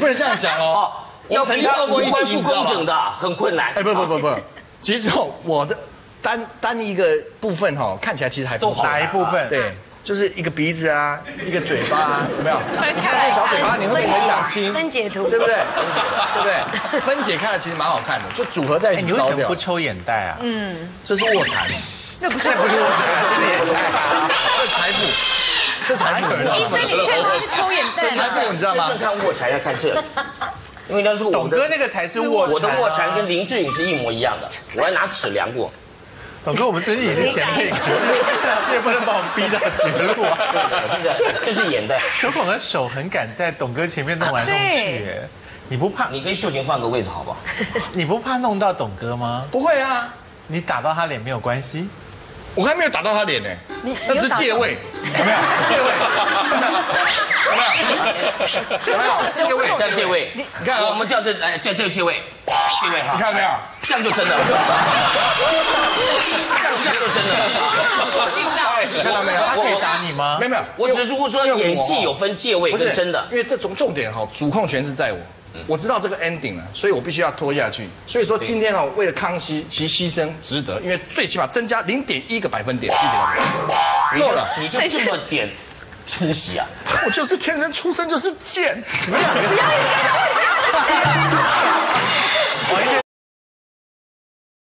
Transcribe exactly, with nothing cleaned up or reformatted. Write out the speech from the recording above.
能这样讲哦。 要曾经做过一集不工整的，很困难。 哎，不不不不，其实哦，我的单单一个部分哈，看起来其实还不错。 哪一部分？ 对，就是一个鼻子啊，一个嘴巴啊，有没有？那小嘴巴，你会不会很想亲？ 分解图， 对不对？对不对？分解看了其实蛮好看的，就组合在一起。 你为什么不抽眼袋啊？ 嗯， 这是卧蚕， 那不是那不是我这是眼袋啊， 这是财富，是财富，你知道吗？ 医生，你劝他去抽眼袋。 这财富你知道吗？ 真正看卧蚕要看这里，因为那是我董哥的那个才是卧蚕， 我的卧蚕跟林志颖是一模一样的，我还拿尺量过。 董哥，我们最近也是前辈，可是你也不能把我们逼到绝路啊！ 这是这是眼袋。 小广的手很敢在董哥前面弄来弄去，哎，你不怕？ 你跟秀琴换个位置好不好？ 你不怕弄到董哥吗？ 不会啊， 你打到他脸没有关系。 我还没有打到他脸呢，那是借位，有没有？借位，有没有？有没有？借位， 叫借位。 你看， 我们叫这哎叫这个借位，借位哈。 你看没有？ 这样就真的，这样就真的。 你看到没有？ 他可以打你吗？ 没有没有， 我只是说演戏有分借位跟真的， 因为这种重点哈，主控权是在我。我知道这个 ending 了，所以我必须要拖下去。所以说今天哦，为了康熙，其牺牲值得，因为最起码增加零点一个百分点。谢谢大家。 够了，你就这么点出息啊！ 我就是天生出生就是贱。 不要，不要，不要。